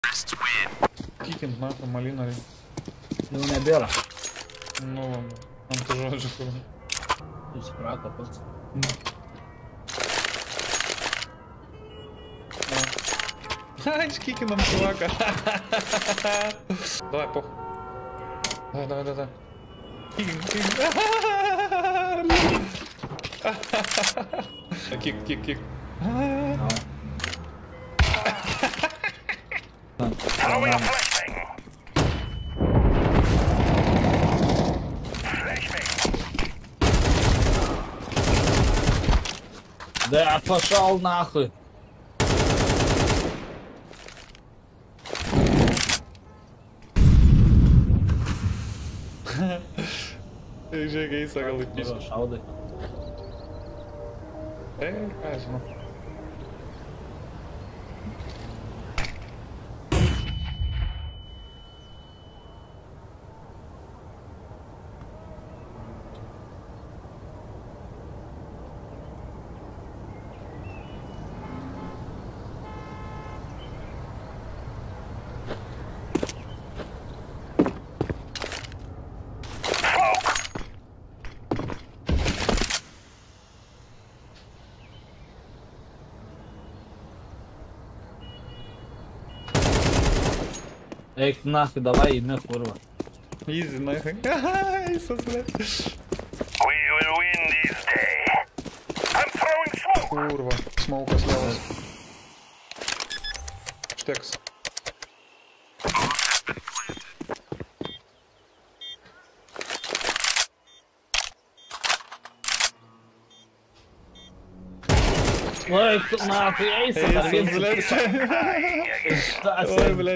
Кикинг нахуй, малина. Ну, не била. Ну ладно. Он тоже же хуй. Тут спрата просто. Ай, с кикингом, чувака. Давай, похуй. Давай. Кикинг. Кик. Да пошел нахуй. Жека и сагалы пишу. Шауды. Кажется. Эй, нахуй, давай, иди курва. Изи нахуй. Иисус, блядь. We will win this day. I'm throwing smoke. Курва. Смолка слялась. Штекс. Ой, нахуй, эй, Иисус, блядь. Ой, блядь.